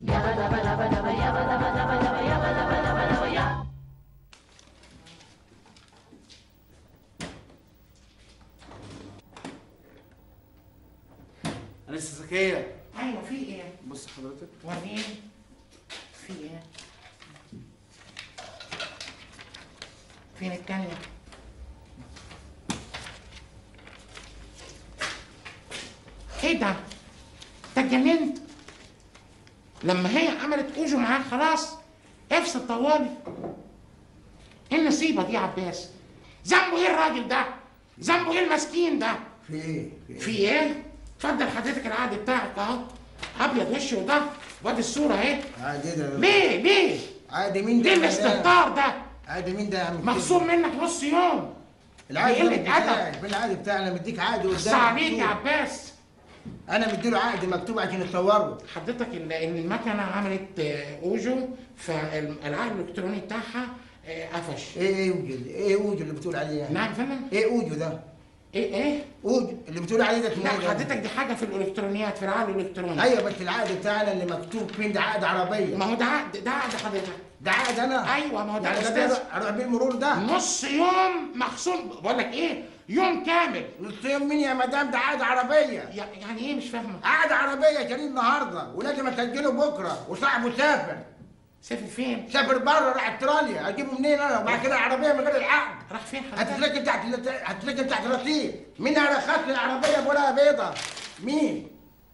أنسة زكية. ايوه في ايه؟ بص حضرتك. وريني في ايه؟ فين التانية؟ ايه ده؟ انت اتجننت؟ لما هي عملت اوجو معاك خلاص افصل طوالي. ايه النصيبة دي يا عباس؟ ذنبه ايه الراجل ده؟ ذنبه ايه المسكين ده؟ في ايه؟ في ايه؟ اتفضل حضرتك العقد بتاعك اهو. ابيض وش وده وادي الصورة اهي. عادي ده. ليه؟ عادي مين ده؟ ليه الاستهتار ده؟ عادي مين ده يا عم؟ مخصوم منك نص يوم. العادي قلة أدب. بالعادي بتاعنا مديك عقد قدامك. بس عليك يا عباس. انا مديله عقد مكتوب عشان تصوره. حضرتك ان المكنه عملت اوجو فالعقد الالكتروني بتاعها قفش. ايه اوجو اللي بتقول عليه يعني؟ نعم فندم. ايه اوجو ده؟ ايه اوجو اللي بتقول عليه ده اسمه لا ايه؟ حضرتك دي حاجه في الالكترونيات في العقد الالكتروني. ايوه بس العقد بتاعنا اللي مكتوب فين ده عقد عربيه. ما هو ده عقد حضرتك. ده عقد انا؟ ايوه ما هو ده يعني استاذ. اروح بيه المرور ده؟ نص يوم مخصوم. بقول لك ايه؟ يوم كامل. نص يوم مين يا مدام؟ ده عقد عربيه. يعني ايه مش فاهمه؟ عقد عربيه شاريه النهارده ولازم اسجله بكره وصاحبه سافر. سافر فين؟ سافر بره راح استراليا. اجيبه منين انا؟ وبعد كده العربيه من غير العقد. راح فين حضرتك؟ هتتركن تحت الرصيف. مين هيرخص لي العربيه بولا بيضه؟ مين؟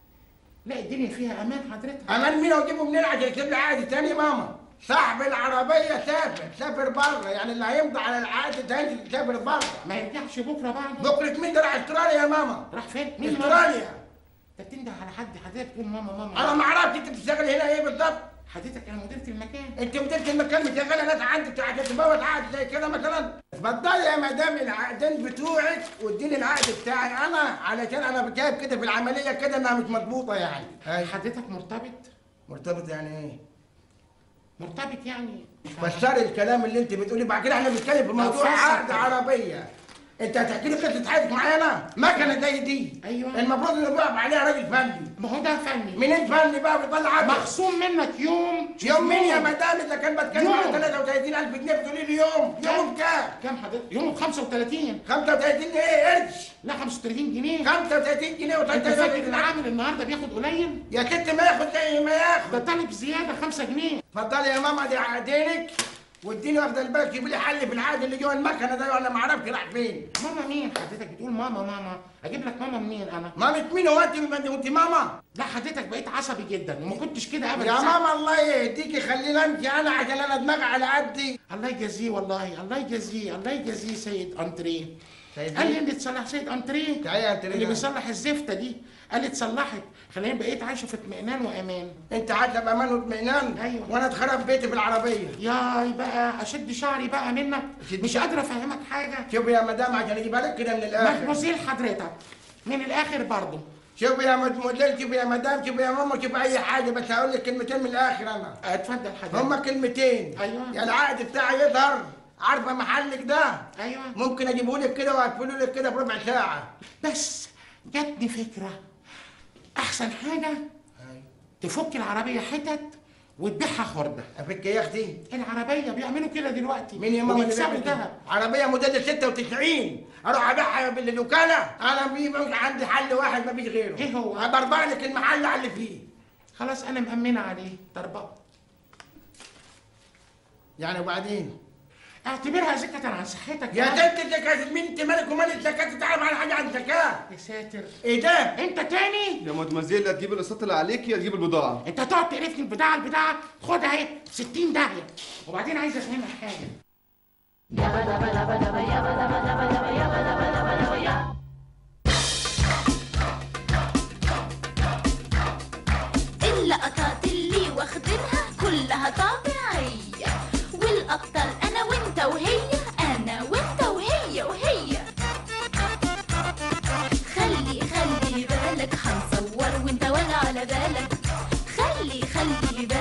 لا الدنيا فيها امان حضرتك. امان مين واجيبه منين عشان يكتب لي عقد تاني ماما؟ صاحب العربيه سافر بره، يعني اللي هيمضي على العقد تاني سافر بره. ما يرجعش بكره بعد. بكره مين ده؟ راح استراليا يا ماما. راح فين؟ مين استراليا. انت بتنده على حضرتك تقول ماما. انا ما اعرفش انت بتشتغل هنا ايه بالظبط. حضرتك انا مديرة المكان. انت مديرة المكان مشغله ناس عندك عشان تبوظ عقد زي كده مثلا؟ اتفضلي يا مدام العقدين بتوعك واديني العقد بتاعي انا علشان انا جايب كده في العمليه كده انها مش مضبوطه يعني. حضرتك مرتبط؟ مرتبط يعني ايه؟ مرتبط يعني فسري الكلام اللي انت بتقوليه. بعد كده احنا بنتكلم في موضوع عقد عربيه. انت هتحكي لي قصه حياتك معايا انا؟ مكنه زي دي ايوه المفروض اللي بيقف عليها راجل فني. ما هو ده فني. منين فني بقى بيطلع عقد؟ مخصوم منك يوم مين يا مدام؟ اذا كان بتكلم على 33,000 جنيه بتقولي لي يوم بكام؟ كام حضرتك؟ يوم 35. 35 ايه قرش؟ لا 35 جنيه. 35 جنيه انت فاكر العامل النهارده بياخد قليل؟ يا ست ما ياخد زي ما ياخد. ده طالب زياده 5 جنيه. اتفضلي يا ماما دي عقدينك واديني واخده البلد جيبي لي حل في العقد اللي جوه المكنه ده ولا ما اعرفش راح فين. ماما مين حضرتك بتقول ماما؟ اجيب لك ماما منين انا؟ مامة مين هو انت ماما؟ لا حضرتك بقيت عصبي جدا وما كنتش كده ابدا يا ماما الله يهديكي خليني امشي انا عشان انا دماغي على قدي. الله يجازيه والله الله يجازيه سيد انتريه. قال لي انت تصلح سيد انتريه اللي بيصلح الزفته دي. قال لي اتصلحت خليني بقيت عايشه في اطمئنان وامان. انت عايشه بامان واطمئنان؟ ايوه. وانا اتخرب بيتي في العربيه. ياي بقى اشد شعري بقى منك. مش قادره افهمك حاجه. شوفي يا مدام عشان اجيبها لك كده من الاخر. مدموزيل حضرتك من الاخر برضه. شوفي يا مدموزيل شوفي يا مدام شوفي يا ماما شوفي اي حاجه بس هقول لك كلمتين من الاخر انا. اتفضل حضرتك. هما كلمتين. ايوه. يا العقد بتاعي يظهر. عارفه محلك ده؟ ايوه. ممكن اجيبه لك كده واقفله لك كده في ربع ساعه. بس جاتني فكره. احسن حاجه تفك العربيه حتت وتبيعها خرده. افك يا اختي؟ العربيه بيعملوا كده دلوقتي. مين يا ماما اللي بيعمل كده؟ عربيه موديل 96 اروح ابيعها بالوكاله؟ انا عندي حل واحد ما فيش غيره. ايه هو؟ هبربع لك المحل على اللي فيه. خلاص انا مأمنه عليه طربقه. يعني وبعدين؟ اعتبرها زكاة عن صحتك يا ست زكاة مين؟ انت مالك ومال الزكاة؟ تعرف عن حاجة عن الزكاة؟ يا ساتر. ايه ده؟ انت تاني؟ يا مدمزيل لا تجيب القسط اللي عليك يا تجيب البضاعة. انت هتقعد تقرفني البضاعة خدها اهي 60 داهية. وبعدين عايز افهمك حاجة. اللقطات اللي واخدينها كلها طبيعية، والأبطال أنا وأنت وهي، أنا وأنت وهي وهي. خلي بالك هنصور وأنت ولا على بالك. خلي بالك